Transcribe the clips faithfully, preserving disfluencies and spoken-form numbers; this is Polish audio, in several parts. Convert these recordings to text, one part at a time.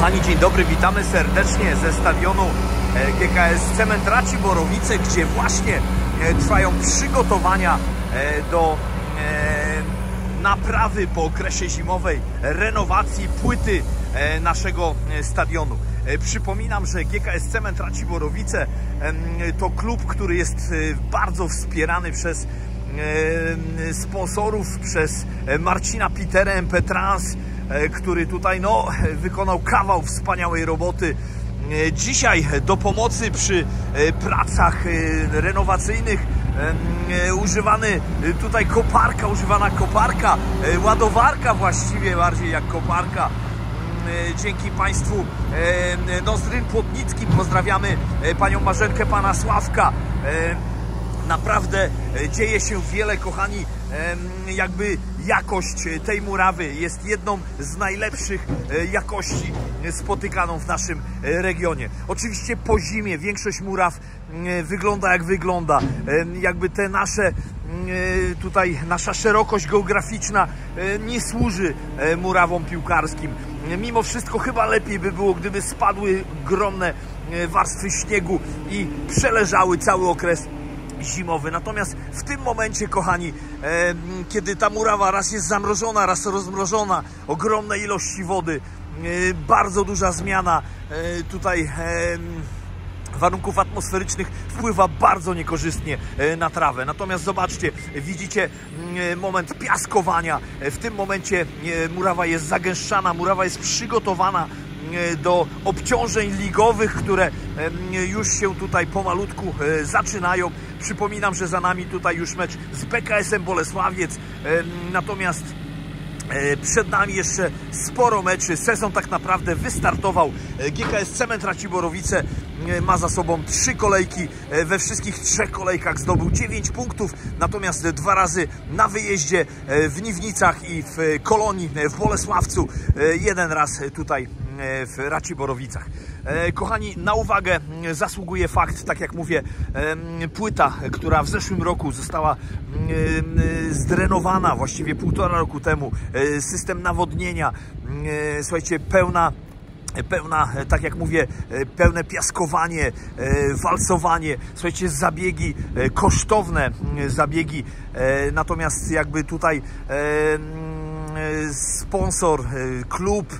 Kochani, dzień dobry, witamy serdecznie ze stadionu G K S Cement Raci-Borowice, gdzie właśnie trwają przygotowania do naprawy po okresie zimowej, renowacji płyty naszego stadionu. Przypominam, że G K S Cement Raci-Borowice to klub, który jest bardzo wspierany przez sponsorów, przez Marcina Piterę, M P Trans, który tutaj no, wykonał kawał wspaniałej roboty. Dzisiaj do pomocy przy pracach renowacyjnych używany tutaj koparka, używana koparka, ładowarka właściwie bardziej jak koparka. Dzięki Państwu Nozdryn Płotnickim pozdrawiamy Panią Marzenkę, Pana Sławka. Naprawdę dzieje się wiele, kochani. Jakby jakość tej murawy jest jedną z najlepszych jakości spotykaną w naszym regionie. Oczywiście po zimie większość muraw wygląda jak wygląda. Jakby te nasze tutaj, nasza szerokość geograficzna nie służy murawom piłkarskim. Mimo wszystko chyba lepiej by było, gdyby spadły ogromne warstwy śniegu i przeleżały cały okres zimowy. Natomiast w tym momencie, kochani, e, kiedy ta murawa raz jest zamrożona, raz rozmrożona, ogromne ilości wody, e, bardzo duża zmiana e, tutaj e, warunków atmosferycznych wpływa bardzo niekorzystnie na trawę. Natomiast zobaczcie, widzicie moment piaskowania. W tym momencie murawa jest zagęszczana, murawa jest przygotowana do obciążeń ligowych, które już się tutaj pomalutku zaczynają. Przypominam, że za nami tutaj już mecz z B K S-em Bolesławiec, natomiast przed nami jeszcze sporo meczy. Sezon tak naprawdę wystartował. G K S Cement Raci-Borowice ma za sobą trzy kolejki. We wszystkich trzech kolejkach zdobył dziewięć punktów. Natomiast dwa razy na wyjeździe w Niwnicach i w Kolonii w Bolesławcu. Jeden raz tutaj w Raci-Borowicach. Kochani, na uwagę zasługuje fakt, tak jak mówię, płyta, która w zeszłym roku została zdrenowana, właściwie półtora roku temu, system nawodnienia, słuchajcie, pełna pełna, tak jak mówię, pełne piaskowanie, walcowanie, słuchajcie, zabiegi, kosztowne zabiegi, natomiast jakby tutaj sponsor, klub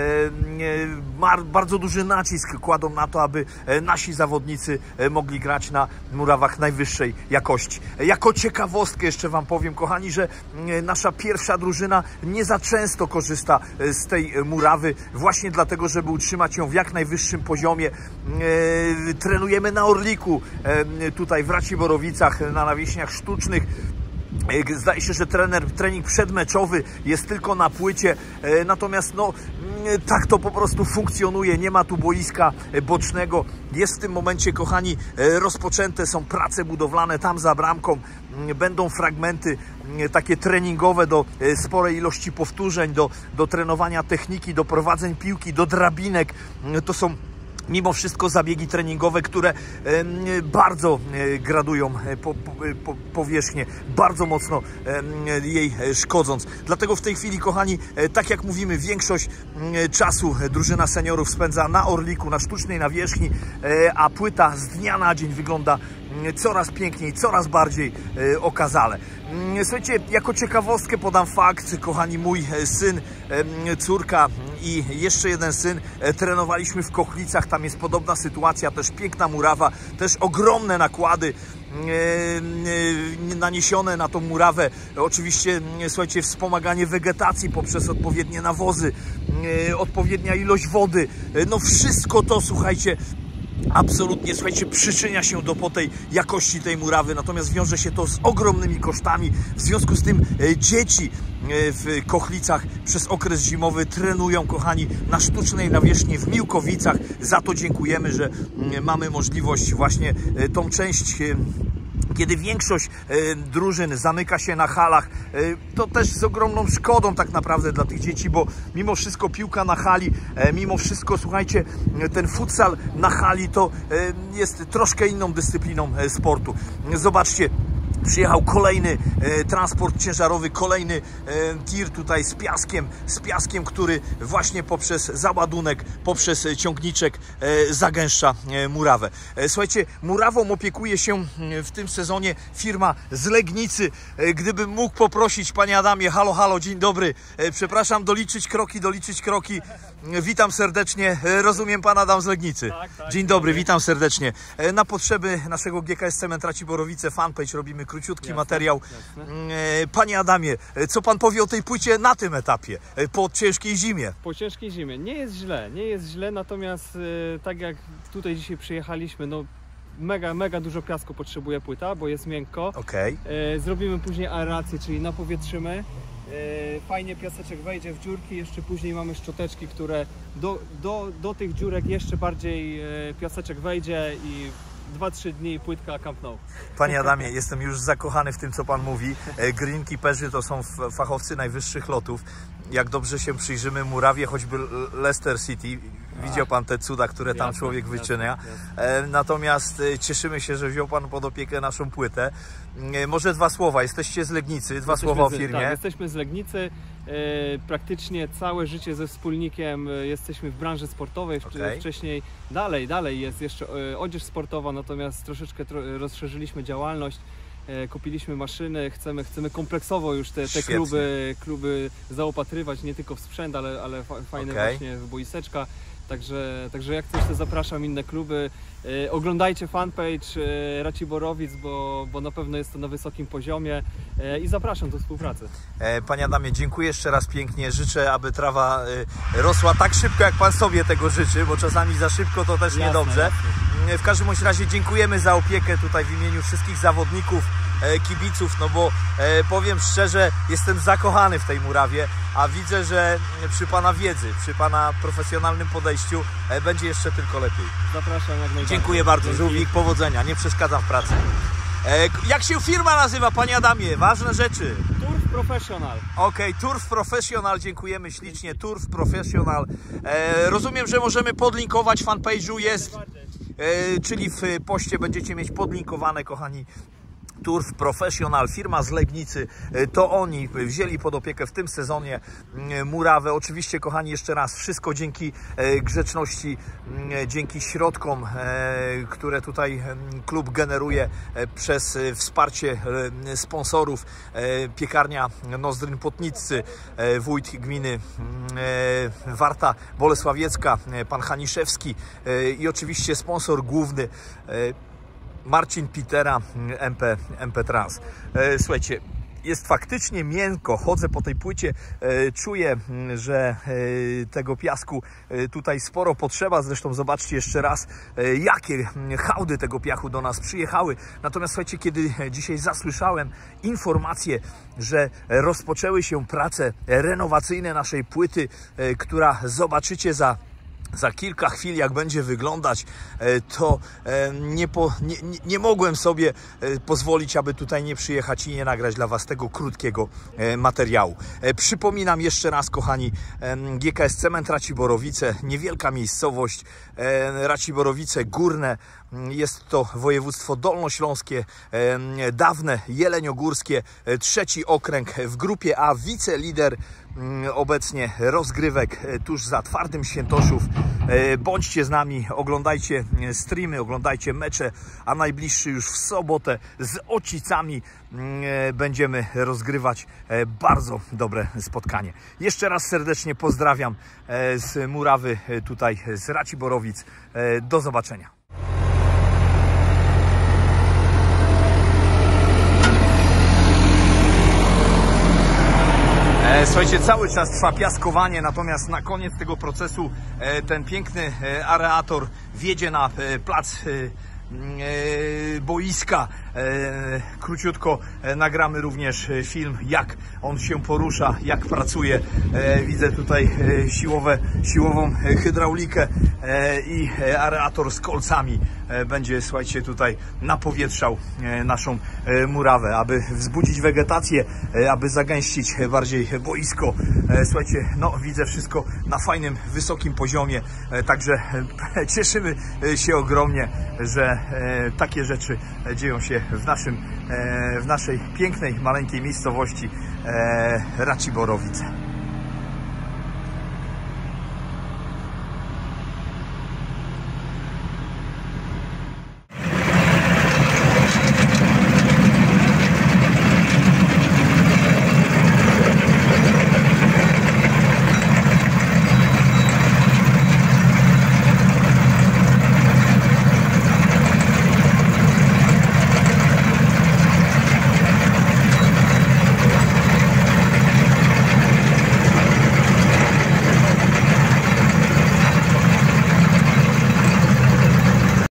bardzo duży nacisk kładą na to, aby nasi zawodnicy mogli grać na murawach najwyższej jakości. Jako ciekawostkę jeszcze Wam powiem, kochani, że nasza pierwsza drużyna nie za często korzysta z tej murawy, właśnie dlatego, żeby utrzymać ją w jak najwyższym poziomie. Trenujemy na Orliku, tutaj w Raci-Borowicach, na nawierzchniach sztucznych. Zdaje się, że trener, trening przedmeczowy jest tylko na płycie, natomiast no, tak to po prostu funkcjonuje, nie ma tu boiska bocznego. Jest w tym momencie, kochani, rozpoczęte są prace budowlane tam za bramką, będą fragmenty takie treningowe do sporej ilości powtórzeń, do, do trenowania techniki, do prowadzeń piłki, do drabinek. To są mimo wszystko zabiegi treningowe, które bardzo gradują po, po, powierzchnię, bardzo mocno jej szkodząc. Dlatego w tej chwili, kochani, tak jak mówimy, większość czasu drużyna seniorów spędza na Orliku, na sztucznej nawierzchni, a płyta z dnia na dzień wygląda coraz piękniej, coraz bardziej okazale. Słuchajcie, jako ciekawostkę podam fakt, kochani, mój syn, córka i jeszcze jeden syn trenowaliśmy w Kochlicach, tam jest podobna sytuacja, też piękna murawa, też ogromne nakłady naniesione na tą murawę. Oczywiście, słuchajcie, wspomaganie wegetacji poprzez odpowiednie nawozy, odpowiednia ilość wody, no wszystko to, słuchajcie, absolutnie, słuchajcie, przyczynia się do po tej jakości tej murawy, natomiast wiąże się to z ogromnymi kosztami. W związku z tym dzieci w Kochlicach przez okres zimowy trenują, kochani, na sztucznej nawierzchni w Miłkowicach. Za to dziękujemy, że mamy możliwość właśnie tą część, kiedy większość drużyn zamyka się na halach, to też z ogromną szkodą tak naprawdę dla tych dzieci, bo mimo wszystko piłka na hali, mimo wszystko, słuchajcie, ten futsal na hali to jest troszkę inną dyscypliną sportu. Zobaczcie, Przyjechał kolejny e, transport ciężarowy, kolejny e, tir tutaj z piaskiem, z piaskiem, który właśnie poprzez załadunek, poprzez ciągniczek e, zagęszcza e, murawę. E, słuchajcie, murawą opiekuje się w tym sezonie firma z Legnicy. E, gdybym mógł poprosić, panie Adamie, halo, halo, dzień dobry, e, przepraszam, doliczyć kroki, doliczyć kroki. E, witam serdecznie, e, rozumiem, pan Adam z Legnicy. Tak, tak, dzień dobry, dobry, witam serdecznie. E, na potrzeby naszego G K S Cement Raciborowice fanpage robimy króciutki jasne, materiał. Jasne. Panie Adamie, co pan powie o tej płycie na tym etapie, po ciężkiej zimie? Po ciężkiej zimie. Nie jest źle, nie jest źle, natomiast tak jak tutaj dzisiaj przyjechaliśmy, no mega, mega dużo piasku potrzebuje płyta, bo jest miękko. Okay. Zrobimy później aerację, czyli napowietrzymy. Fajnie piaseczek wejdzie w dziurki, jeszcze później mamy szczoteczki, które do, do, do tych dziurek jeszcze bardziej piaseczek wejdzie i dwa trzy dni płytka Camp Nou. Panie Adamie, jestem już zakochany w tym, co pan mówi. Greenkeeperzy to są fachowcy najwyższych lotów. Jak dobrze się przyjrzymy murawie, choćby Leicester City, widział pan te cuda, które tam jasne, człowiek wyczynia. Jasne, jasne. Natomiast cieszymy się, że wziął pan pod opiekę naszą płytę. Może dwa słowa, jesteście z Legnicy, dwa jesteśmy słowa o z, firmie. Tak, jesteśmy z Legnicy. Praktycznie całe życie ze wspólnikiem jesteśmy w branży sportowej. Okay. Wcześniej dalej, dalej jest jeszcze odzież sportowa, natomiast troszeczkę rozszerzyliśmy działalność. Kupiliśmy maszyny, chcemy, chcemy kompleksowo już te, te kluby, kluby zaopatrywać, nie tylko w sprzęt, ale, ale fajne okay. właśnie w boiseczka. Także, także jak coś, to zapraszam inne kluby. E, oglądajcie fanpage e, Raciborowic, bo, bo na pewno jest to na wysokim poziomie e, i zapraszam do współpracy. E, Panie Adamie, dziękuję jeszcze raz pięknie. Życzę, aby trawa e, rosła tak szybko, jak pan sobie tego życzy, bo czasami za szybko to też jasne, niedobrze. Jasne. W każdym razie dziękujemy za opiekę tutaj w imieniu wszystkich zawodników, kibiców, no bo e, powiem szczerze, jestem zakochany w tej murawie, a widzę, że przy pana wiedzy, przy pana profesjonalnym podejściu e, będzie jeszcze tylko lepiej. Zapraszam jak najbardziej. Dziękuję bardzo, Dzięki. Żółwik, powodzenia, nie przeszkadzam w pracy. E, jak się firma nazywa, panie Adamie? Ważne rzeczy. Turf Professional. Okej, okay, Turf Professional, dziękujemy ślicznie, Turf Professional. E, rozumiem, że możemy podlinkować w fanpage'u, jest, e, czyli w poście będziecie mieć podlinkowane, kochani, Turf Professional, firma z Legnicy, to oni wzięli pod opiekę w tym sezonie murawę. Oczywiście, kochani, jeszcze raz wszystko dzięki grzeczności, dzięki środkom, które tutaj klub generuje przez wsparcie sponsorów. Piekarnia Nozdryn Płotniccy, wójt gminy Warta Bolesławiecka, pan Haniszewski i oczywiście sponsor główny Marcin Pitera, M P, M P Trans. Słuchajcie, jest faktycznie miękko, chodzę po tej płycie, czuję, że tego piasku tutaj sporo potrzeba. Zresztą zobaczcie jeszcze raz, jakie hałdy tego piachu do nas przyjechały. Natomiast słuchajcie, kiedy dzisiaj zasłyszałem informację, że rozpoczęły się prace renowacyjne naszej płyty, która zobaczycie za Za kilka chwil, jak będzie wyglądać, to nie, po, nie, nie mogłem sobie pozwolić, aby tutaj nie przyjechać i nie nagrać dla Was tego krótkiego materiału. Przypominam jeszcze raz, kochani, G K S Cement Raciborowice, niewielka miejscowość, Raciborowice Górne. Jest to województwo dolnośląskie, dawne jeleniogórskie, trzeci okręg w grupie A, wicelider obecnie rozgrywek tuż za Twardym Świętoszów. Bądźcie z nami, oglądajcie streamy, oglądajcie mecze, a najbliższy już w sobotę z Ocicami będziemy rozgrywać bardzo dobre spotkanie. Jeszcze raz serdecznie pozdrawiam z murawy tutaj z Raciborowic. Do zobaczenia. Słuchajcie, cały czas trwa piaskowanie, natomiast na koniec tego procesu ten piękny areator wjedzie na plac boiska. Króciutko nagramy również film, jak on się porusza, jak pracuje. Widzę tutaj siłowe, siłową hydraulikę i areator z kolcami. będzie, słuchajcie, tutaj napowietrzał naszą murawę, aby wzbudzić wegetację, aby zagęścić bardziej boisko. Słuchajcie, no widzę wszystko na fajnym, wysokim poziomie, także cieszymy się ogromnie, że takie rzeczy dzieją się w naszym, w naszej pięknej, maleńkiej miejscowości Raciborowice.